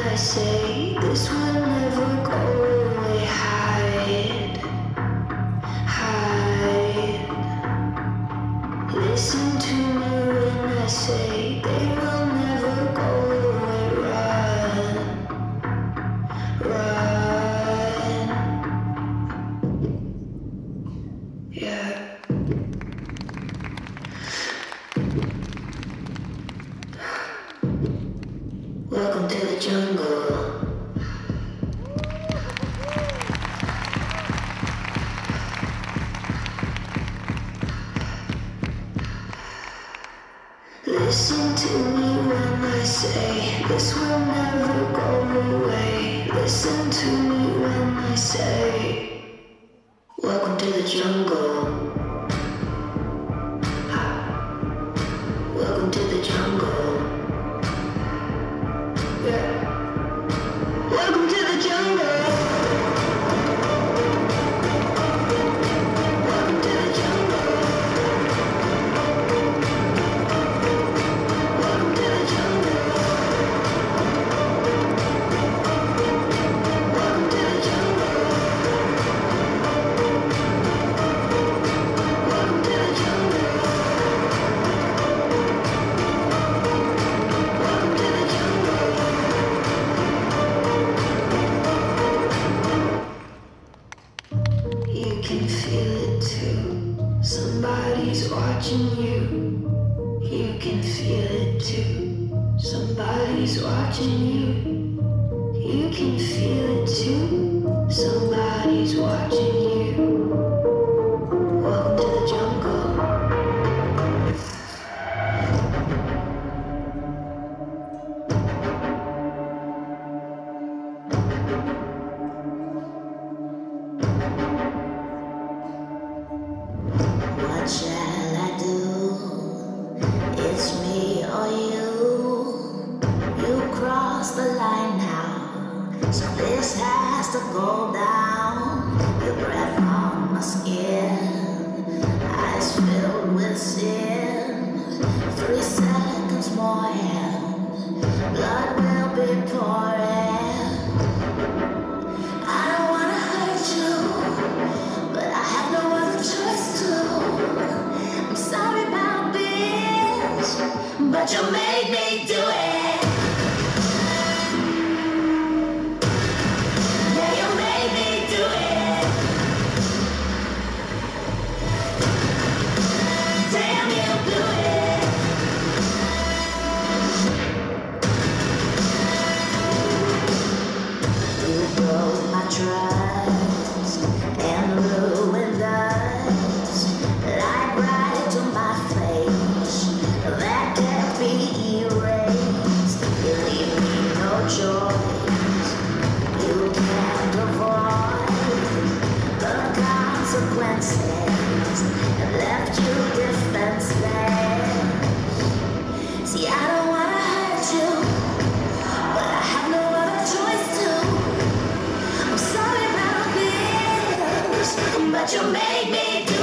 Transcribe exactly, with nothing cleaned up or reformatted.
I say this will never go away. Hide, hide. Listen to me when I say they will never go away. Run, run. Yeah. Welcome to the jungle. Listen to me when I say this will never go away. Listen to me when I say welcome to the jungle. Welcome to the jungle. Yeah. Welcome to the jungle. Welcome to the jungle. Welcome to the jungle. Welcome to the jungle. Welcome to the jungle. Welcome to the jungle. You can feel it too. Somebody's watching you. You can feel it too. Somebody's watching you. You can feel it too. Somebody's watching you. Welcome to the jungle. What shall I do? It's me or you. You cross the line now, so this has to go down. Your breath on my skin, eyes filled with sin. Three seconds more and blood will be pouring. I don't wanna hurt you, but I have no other choice to. I'm sorry about this, but you made me do it. Yeah, you made me do it. Damn, you blew it. You broke my trust and ruined us. Like right to my face, that can't be erased. You leave me no choice. You can't avoid the consequences and left you defenseless. See, I don't wanna hurt you, but I have no other choice to. I'm sorry about this, but you made me do